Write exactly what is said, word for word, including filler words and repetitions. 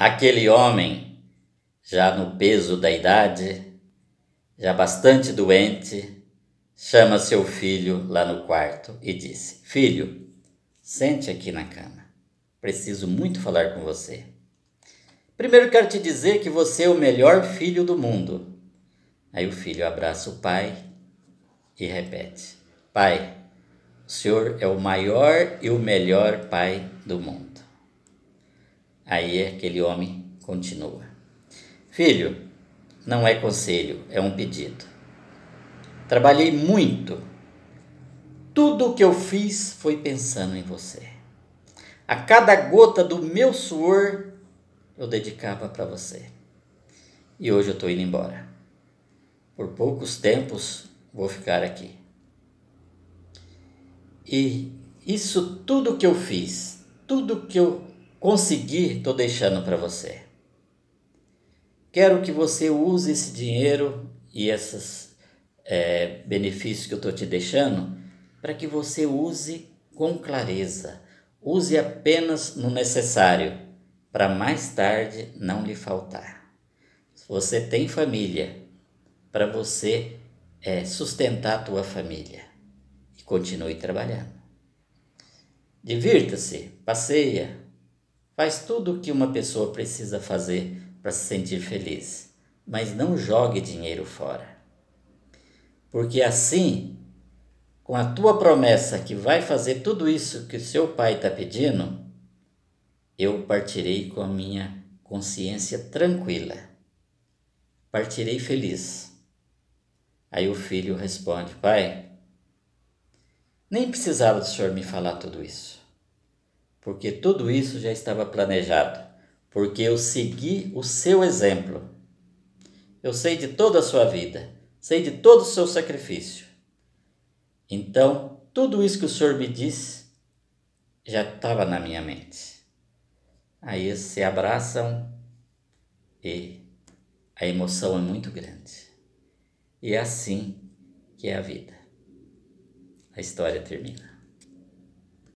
Aquele homem, já no peso da idade, já bastante doente, chama seu filho lá no quarto e disse: Filho, sente aqui na cama. Preciso muito falar com você. Primeiro quero te dizer que você é o melhor filho do mundo. Aí o filho abraça o pai e repete: Pai, o senhor é o maior e o melhor pai do mundo. Aí aquele homem continua: Filho, não é conselho, é um pedido. Trabalhei muito. Tudo o que eu fiz foi pensando em você. A cada gota do meu suor eu dedicava para você. E hoje eu estou indo embora. Por poucos tempos vou ficar aqui. E isso tudo que eu fiz, tudo que eu consegui, estou deixando para você. Quero que você use esse dinheiro e esses é, benefícios que eu estou te deixando para que você use com clareza. Use apenas no necessário, para mais tarde não lhe faltar. Se você tem família, para você é, sustentar a tua família e continue trabalhando. Divirta-se, passeia, faz tudo o que uma pessoa precisa fazer para se sentir feliz, mas não jogue dinheiro fora. Porque assim, com a tua promessa que vai fazer tudo isso que o seu pai está pedindo, eu partirei com a minha consciência tranquila. Partirei feliz. Aí o filho responde: Pai, nem precisava do senhor me falar tudo isso, porque tudo isso já estava planejado, porque eu segui o seu exemplo. Eu sei de toda a sua vida, sei de todo o seu sacrifício. Então, tudo isso que o senhor me disse já estava na minha mente. Aí eles se abraçam e a emoção é muito grande. E é assim que é a vida. A história termina.